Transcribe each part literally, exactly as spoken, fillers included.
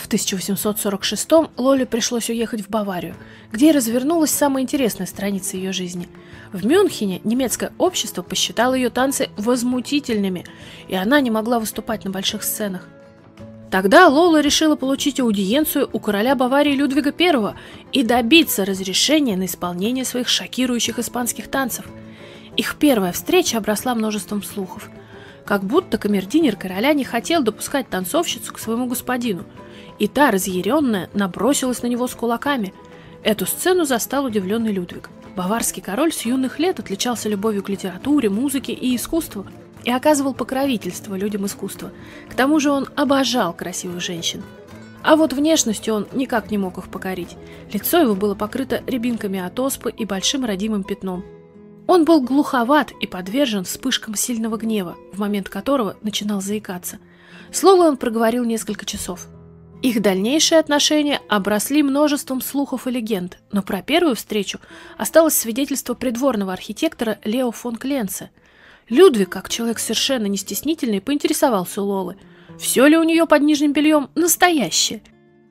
тысяча восемьсот сорок шестом Лоле пришлось уехать в Баварию, где и развернулась самая интересная страница ее жизни. В Мюнхене немецкое общество посчитало ее танцы возмутительными, и она не могла выступать на больших сценах. Тогда Лола решила получить аудиенцию у короля Баварии Людвига Первого и добиться разрешения на исполнение своих шокирующих испанских танцев. Их первая встреча обросла множеством слухов. Как будто камердинер короля не хотел допускать танцовщицу к своему господину, и та, разъяренная, набросилась на него с кулаками. Эту сцену застал удивленный Людвиг. Баварский король с юных лет отличался любовью к литературе, музыке и искусству и оказывал покровительство людям искусства. К тому же он обожал красивых женщин. А вот внешностью он никак не мог их покорить. Лицо его было покрыто рябинками от оспы и большим родимым пятном. Он был глуховат и подвержен вспышкам сильного гнева, в момент которого начинал заикаться. Слово он проговорил несколько часов. Их дальнейшие отношения обросли множеством слухов и легенд, но про первую встречу осталось свидетельство придворного архитектора Лео фон Кленце. Людвиг, как человек совершенно не стеснительный, поинтересовался у Лолы, все ли у нее под нижним бельем настоящее.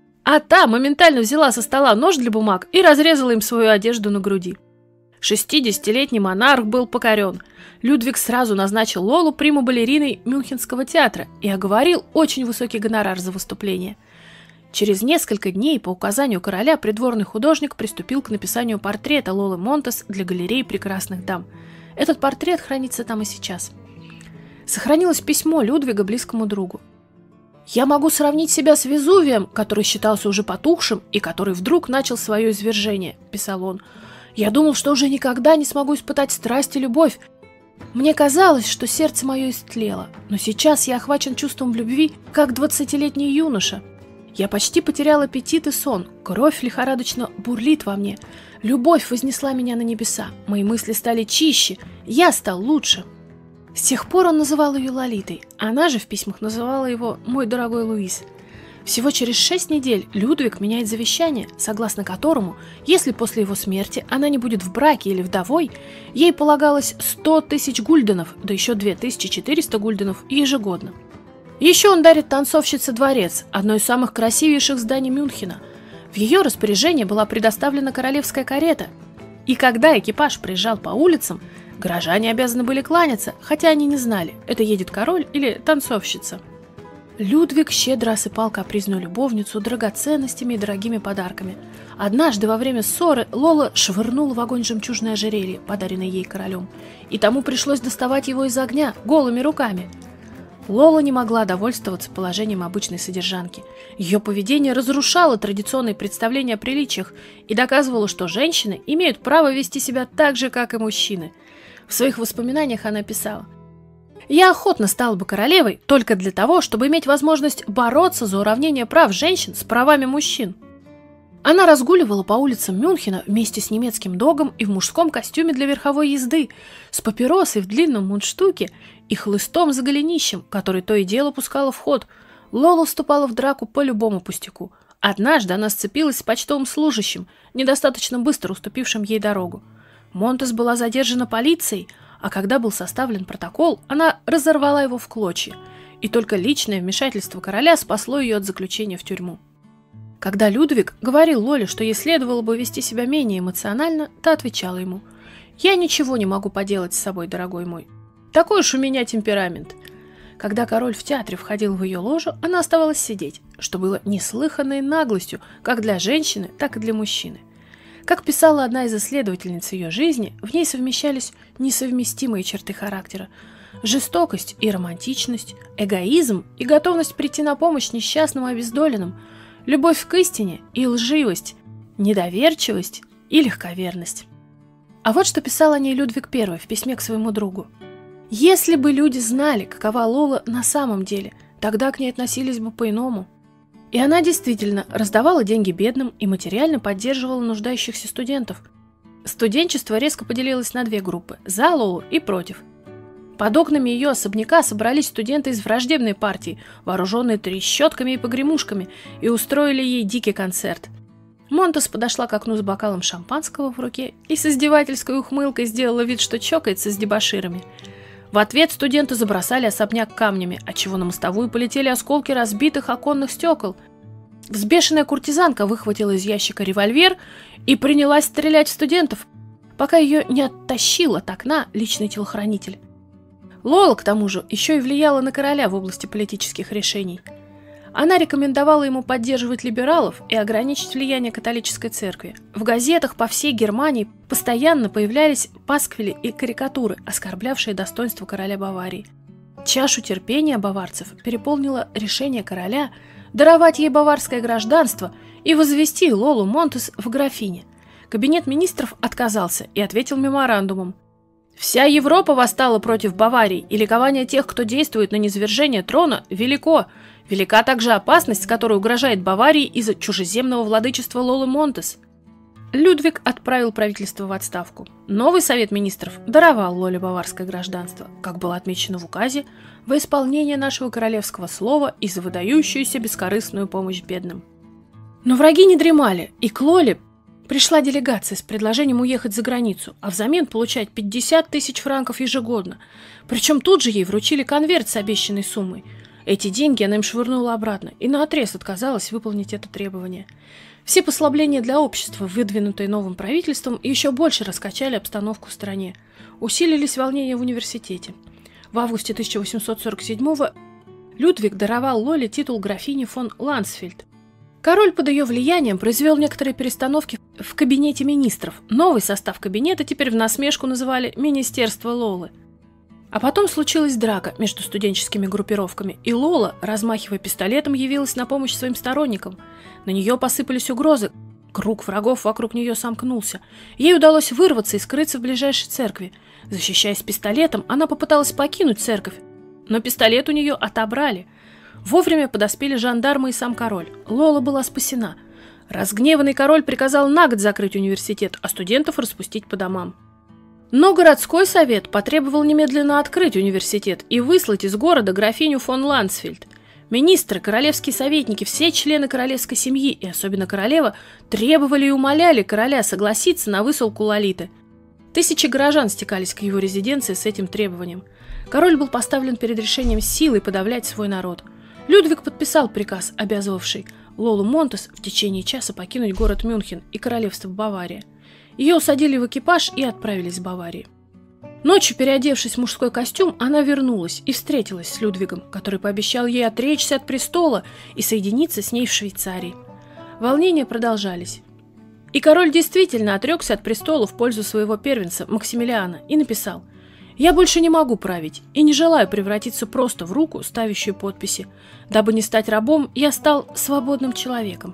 А та моментально взяла со стола нож для бумаг и разрезала им свою одежду на груди. Шестидесятилетний монарх был покорен. Людвиг сразу назначил Лолу приму-балериной Мюнхенского театра и оговорил очень высокий гонорар за выступление. Через несколько дней по указанию короля придворный художник приступил к написанию портрета Лолы Монтес для галереи прекрасных дам. Этот портрет хранится там и сейчас. Сохранилось письмо Людвига близкому другу. «Я могу сравнить себя с Везувием, который считался уже потухшим и который вдруг начал свое извержение», – писал он. «Я думал, что уже никогда не смогу испытать страсть и любовь. Мне казалось, что сердце мое истлело, но сейчас я охвачен чувством любви, как двадцатилетний юноша. Я почти потерял аппетит и сон, кровь лихорадочно бурлит во мне. Любовь вознесла меня на небеса, мои мысли стали чище, я стал лучше». С тех пор он называл ее Лолитой, она же в письмах называла его «мой дорогой Луис». Всего через шесть недель Людвиг меняет завещание, согласно которому, если после его смерти она не будет в браке или вдовой, ей полагалось сто тысяч гульденов, да еще две тысячи четыреста гульденов ежегодно. Еще он дарит танцовщице дворец, одно из самых красивейших зданий Мюнхена. В ее распоряжение была предоставлена королевская карета, и когда экипаж проезжал по улицам, горожане обязаны были кланяться, хотя они не знали, это едет король или танцовщица. Людвиг щедро осыпал капризную любовницу драгоценностями и дорогими подарками. Однажды во время ссоры Лола швырнула в огонь жемчужное ожерелье, подаренное ей королем, и тому пришлось доставать его из огня голыми руками. Лола не могла довольствоваться положением обычной содержанки. Ее поведение разрушало традиционные представления о приличиях и доказывало, что женщины имеют право вести себя так же, как и мужчины. В своих воспоминаниях она писала: «Я охотно стала бы королевой только для того, чтобы иметь возможность бороться за уравнение прав женщин с правами мужчин». Она разгуливала по улицам Мюнхена вместе с немецким догом и в мужском костюме для верховой езды, с папиросой в длинном мундштуке и хлыстом за голенищем, который то и дело пускала в ход. Лола вступала в драку по любому пустяку. Однажды она сцепилась с почтовым служащим, недостаточно быстро уступившим ей дорогу. Монтес была задержана полицией, а когда был составлен протокол, она разорвала его в клочья, и только личное вмешательство короля спасло ее от заключения в тюрьму. Когда Людвиг говорил Лоле, что ей следовало бы вести себя менее эмоционально, та отвечала ему: «Я ничего не могу поделать с собой, дорогой мой. Такой уж у меня темперамент». Когда король в театре входил в ее ложу, она оставалась сидеть, что было неслыханной наглостью как для женщины, так и для мужчины. Как писала одна из исследовательниц ее жизни, в ней совмещались несовместимые черты характера: жестокость и романтичность, эгоизм и готовность прийти на помощь несчастным и обездоленным, любовь к истине и лживость, недоверчивость и легковерность. А вот что писал о ней Людвиг Первый в письме к своему другу: «Если бы люди знали, какова Лола на самом деле, тогда к ней относились бы по-иному». И она действительно раздавала деньги бедным и материально поддерживала нуждающихся студентов. Студенчество резко поделилось на две группы – за Лолу и против. Под окнами ее особняка собрались студенты из враждебной партии, вооруженные трещотками и погремушками, и устроили ей дикий концерт. Монтес подошла к окну с бокалом шампанского в руке и с издевательской ухмылкой сделала вид, что чокается с дебоширами. В ответ студенты забросали особняк камнями, отчего на мостовую полетели осколки разбитых оконных стекол. Взбешенная куртизанка выхватила из ящика револьвер и принялась стрелять в студентов, пока ее не оттащил от окна личный телохранитель. Лола, к тому же, еще и влияла на короля в области политических решений. Она рекомендовала ему поддерживать либералов и ограничить влияние католической церкви. В газетах по всей Германии постоянно появлялись пасквили и карикатуры, оскорблявшие достоинство короля Баварии. Чашу терпения баварцев переполнило решение короля даровать ей баварское гражданство и возвести Лолу Монтес в графине. Кабинет министров отказался и ответил меморандумом. Вся Европа восстала против Баварии, и ликование тех, кто действует на низвержение трона, велико. Велика также опасность, которая угрожает Баварии из-за чужеземного владычества Лолы Монтес. Людвиг отправил правительство в отставку. Новый совет министров даровал Лоле баварское гражданство, как было отмечено в указе, во исполнение нашего королевского слова и за выдающуюся бескорыстную помощь бедным. Но враги не дремали, и к Лоле пришла делегация с предложением уехать за границу, а взамен получать пятьдесят тысяч франков ежегодно. Причем тут же ей вручили конверт с обещанной суммой. Эти деньги она им швырнула обратно и наотрез отказалась выполнить это требование. Все послабления для общества, выдвинутые новым правительством, еще больше раскачали обстановку в стране. Усилились волнения в университете. В августе тысяча восемьсот сорок седьмого Людвиг даровал Лоле титул графини фон Лансфельд. Король под ее влиянием произвел некоторые перестановки в кабинете министров. Новый состав кабинета теперь в насмешку называли «Министерство Лолы». А потом случилась драка между студенческими группировками, и Лола, размахивая пистолетом, явилась на помощь своим сторонникам. На нее посыпались угрозы, круг врагов вокруг нее сомкнулся. Ей удалось вырваться и скрыться в ближайшей церкви. Защищаясь пистолетом, она попыталась покинуть церковь, но пистолет у нее отобрали. Вовремя подоспели жандармы и сам король. Лола была спасена. Разгневанный король приказал на год закрыть университет, а студентов распустить по домам. Но городской совет потребовал немедленно открыть университет и выслать из города графиню фон Лансфельд. Министры, королевские советники, все члены королевской семьи и особенно королева требовали и умоляли короля согласиться на высылку Лолиты. Тысячи горожан стекались к его резиденции с этим требованием. Король был поставлен перед решением силой подавлять свой народ. Людвиг подписал приказ, обязывавший Лолу Монтес в течение часа покинуть город Мюнхен и королевство Бавария. Ее усадили в экипаж и отправились в Баварию. Ночью, переодевшись в мужской костюм, она вернулась и встретилась с Людвигом, который пообещал ей отречься от престола и соединиться с ней в Швейцарии. Волнения продолжались. И король действительно отрекся от престола в пользу своего первенца Максимилиана и написал: «Я больше не могу править и не желаю превратиться просто в руку, ставящую подписи. Дабы не стать рабом, я стал свободным человеком».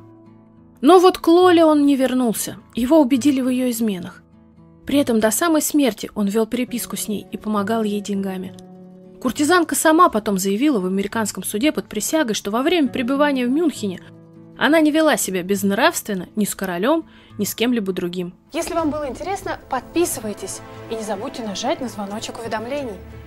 Но вот к Лоле он не вернулся, его убедили в ее изменах. При этом до самой смерти он вел переписку с ней и помогал ей деньгами. Куртизанка сама потом заявила в американском суде под присягой, что во время пребывания в Мюнхене она не вела себя безнравственно ни с королем, ни с кем-либо другим. Если вам было интересно, подписывайтесь и не забудьте нажать на звоночек уведомлений.